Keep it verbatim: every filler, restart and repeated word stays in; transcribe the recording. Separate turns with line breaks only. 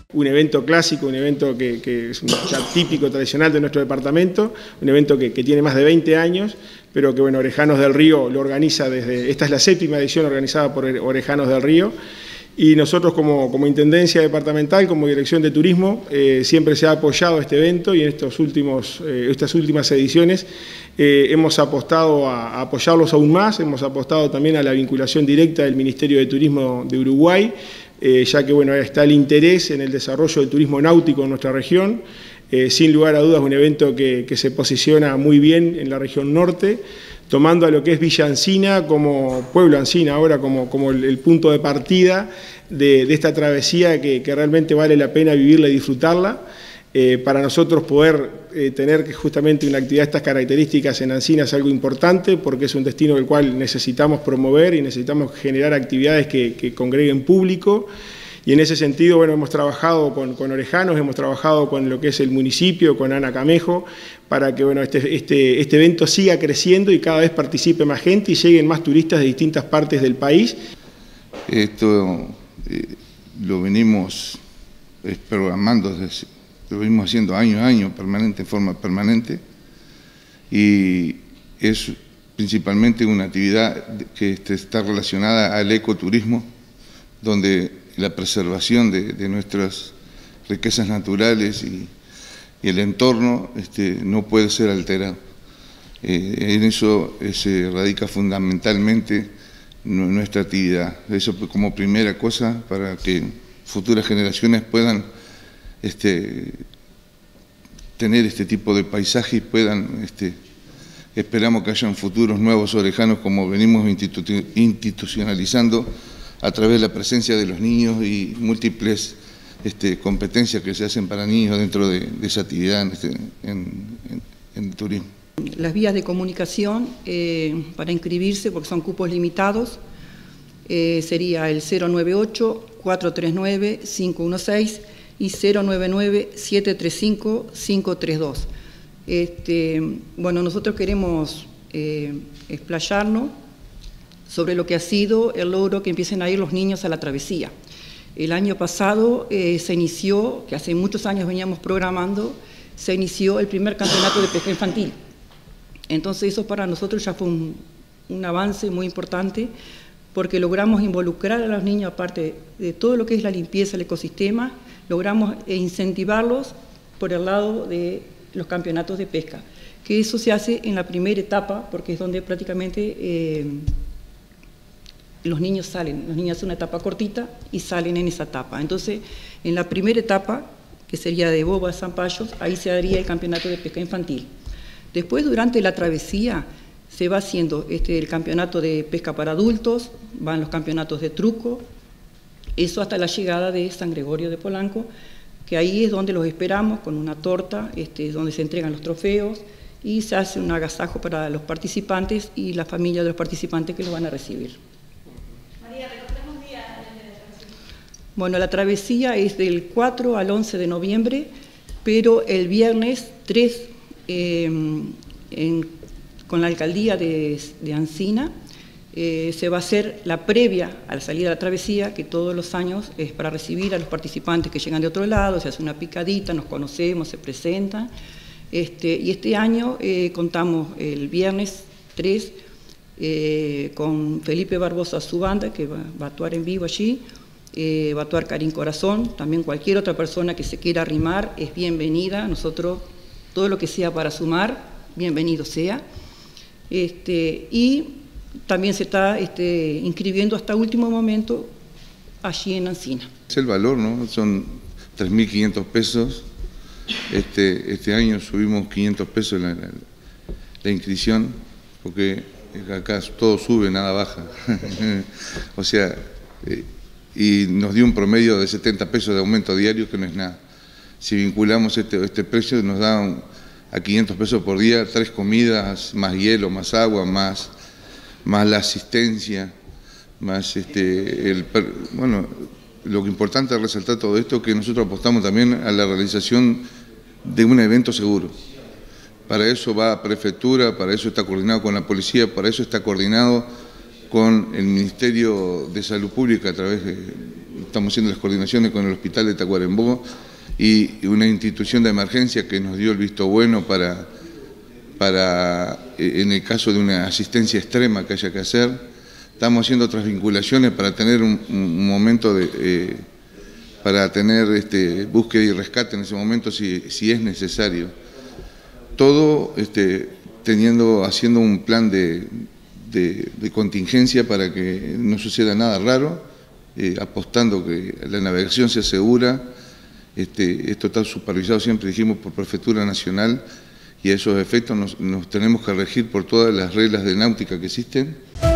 Un evento clásico, un evento que, que es un, ya típico, tradicional de nuestro departamento, un evento que, que tiene más de veinte años, pero que bueno, Orejanos del Río lo organiza desde, esta es la séptima edición organizada por Orejanos del Río, y nosotros como, como Intendencia Departamental, como Dirección de Turismo, eh, siempre se ha apoyado este evento y en estos últimos, eh, estas últimas ediciones eh, hemos apostado a, a apoyarlos aún más, hemos apostado también a la vinculación directa del Ministerio de Turismo de Uruguay, Eh, ya que bueno, está el interés en el desarrollo del turismo náutico en nuestra región, eh, sin lugar a dudas un evento que, que se posiciona muy bien en la región norte, tomando a lo que es Villa Ancina como pueblo Ancina ahora como, como el, el punto de partida de, de esta travesía que, que realmente vale la pena vivirla y disfrutarla. Eh, para nosotros poder eh, tener justamente una actividad de estas características en Ancina es algo importante porque es un destino del cual necesitamos promover y necesitamos generar actividades que, que congreguen público, y en ese sentido bueno, hemos trabajado con, con Orejanos, hemos trabajado con lo que es el municipio, con Ana Camejo, para que bueno, este, este, este evento siga creciendo y cada vez participe más gente y lleguen más turistas de distintas partes del país.
Esto eh, lo venimos programando desde lo venimos haciendo año a año, permanente, en forma permanente, y es principalmente una actividad que está relacionada al ecoturismo, donde la preservación de, de nuestras riquezas naturales y, y el entorno este, no puede ser alterado. Eh, en eso se radica fundamentalmente nuestra actividad. Eso como primera cosa para que futuras generaciones puedan Este, tener este tipo de paisaje y puedan, este, esperamos que hayan futuros nuevos orejanos como venimos institu institucionalizando a través de la presencia de los niños y múltiples este, competencias que se hacen para niños dentro de, de esa actividad en, este, en, en, en turismo.
Las vías de comunicación eh, para inscribirse, porque son cupos limitados, eh, sería el cero nueve ocho, cuatro tres nueve, cinco uno seis y cero nueve nueve, siete tres cinco, cinco tres dos. Este, bueno, nosotros queremos eh, explayarnos sobre lo que ha sido el logro que empiecen a ir los niños a la travesía. El año pasado eh, se inició, que hace muchos años veníamos programando, se inició el primer campeonato de pesca infantil. Entonces eso para nosotros ya fue un, un avance muy importante, porque logramos involucrar a los niños, aparte de todo lo que es la limpieza del ecosistema, logramos incentivarlos por el lado de los campeonatos de pesca, que eso se hace en la primera etapa, porque es donde prácticamente eh, los niños salen, los niños hacen una etapa cortita y salen en esa etapa. Entonces, en la primera etapa, que sería de Boba a Zampallos, ahí se haría el campeonato de pesca infantil. Después, durante la travesía, se va haciendo este, el campeonato de pesca para adultos, van los campeonatos de truco, eso hasta la llegada de San Gregorio de Polanco, que ahí es donde los esperamos con una torta, este, donde se entregan los trofeos y se hace un agasajo para los participantes y la familia de los participantes que los van a recibir.
María, recordemos días de la travesía.
Bueno, la travesía es del cuatro al once de noviembre, pero el viernes tres, eh, en, con la alcaldía de, de Ancina, Eh, se va a hacer la previa a la salida de la travesía, que todos los años es para recibir a los participantes que llegan de otro lado, se hace una picadita, nos conocemos, se presentan. Este, y este año eh, contamos el viernes tres eh, con Felipe Barbosa, su banda, que va, va a actuar en vivo allí, eh, va a actuar Karin Corazón, también cualquier otra persona que se quiera arrimar es bienvenida, nosotros todo lo que sea para sumar, bienvenido sea. Este, y también se está este, inscribiendo hasta último momento allí en Ancina.
Es el valor, ¿no? Son tres mil quinientos pesos. Este, este año subimos quinientos pesos la, la, la inscripción, porque acá todo sube, nada baja. O sea, eh, y nos dio un promedio de setenta pesos de aumento diario, que no es nada. Si vinculamos este, este precio, nos da un, a quinientos pesos por día, tres comidas, más hielo, más agua, más... más la asistencia, más este, el, bueno, lo que importante es resaltar todo esto, que nosotros apostamos también a la realización de un evento seguro. Para eso va a prefectura, para eso está coordinado con la policía, para eso está coordinado con el Ministerio de Salud Pública a través de estamos haciendo las coordinaciones con el Hospital de Tacuarembó y una institución de emergencia que nos dio el visto bueno para, para en el caso de una asistencia extrema que haya que hacer. Estamos haciendo otras vinculaciones para tener un, un momento de... Eh, para tener este, búsqueda y rescate en ese momento si, si es necesario. Todo este, teniendo, haciendo un plan de, de, de contingencia para que no suceda nada raro, eh, apostando que la navegación sea segura. Este, esto está supervisado, siempre dijimos, por Prefectura Nacional, y a esos efectos nos, nos tenemos que regir por todas las reglas de náutica que existen.